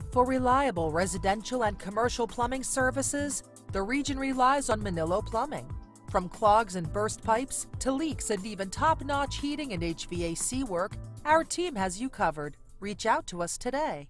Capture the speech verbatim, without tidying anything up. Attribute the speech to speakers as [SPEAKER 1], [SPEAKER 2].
[SPEAKER 1] For reliable residential and commercial plumbing services, the region relies on Mennillo Plumbing. From clogs and burst pipes to leaks and even top-notch heating and H V A C work, our team has you covered. Reach out to us today.